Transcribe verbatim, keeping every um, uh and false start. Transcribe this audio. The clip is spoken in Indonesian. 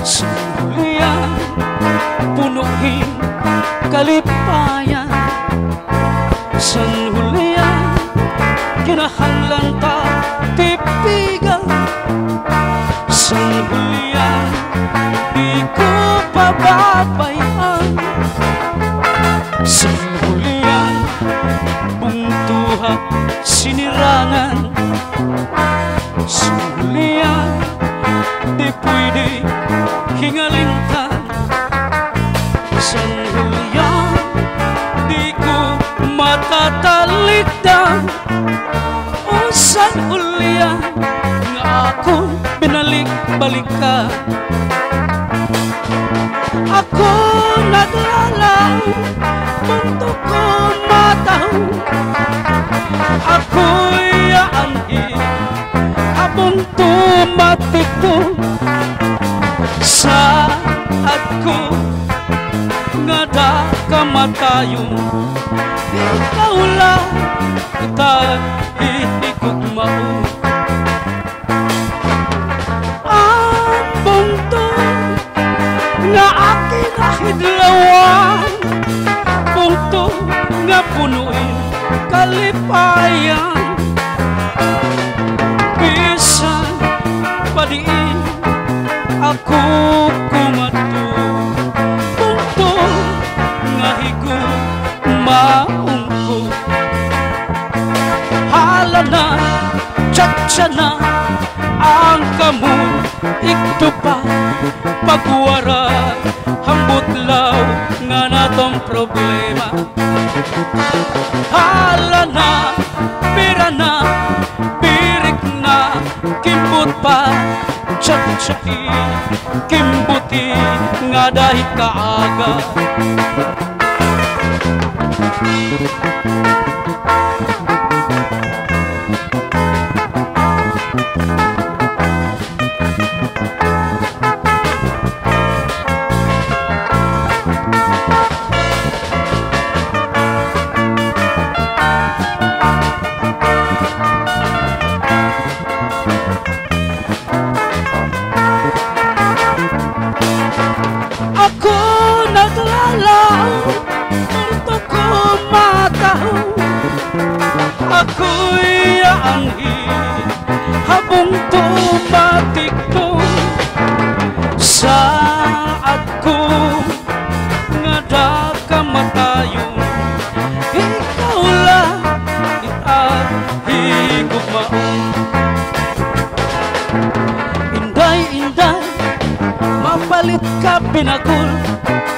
Sulian punuhin kalipayan, sanhulian kinahanglan ta tipigan, sanhulian di ko pababayan, sanhulian bungtuha sinirangan, sanhulian di pwede hingalintan, sanhulian di ko matatalitan, o sanhulian nga ako binalik-balikan. Ako naglalaw, punto ko mataw, ako'y aanhi, habang tumatik ko sa ko nga da kamatayon. Ikaw lang kita hihigugmao, ang bunto nga aking nahidlawan, bunto nga punuin kalipayan, bisan padiin ako kumato, bunto nga higugmaungko, hala na tsatsya na ang kamot ikto pa pagwara hambot law nga natong problema. Hala na pira na pirik na kimbot pa tsatsyahi kimbuti nga dahil kaaga. Ako naglalaw, punto ko mataw, ako'y aanhi, habang tumatik ko saat ko nga da kamatayon. Ikaw lang itang higugmaon, inday-inday mapalit ka binagul,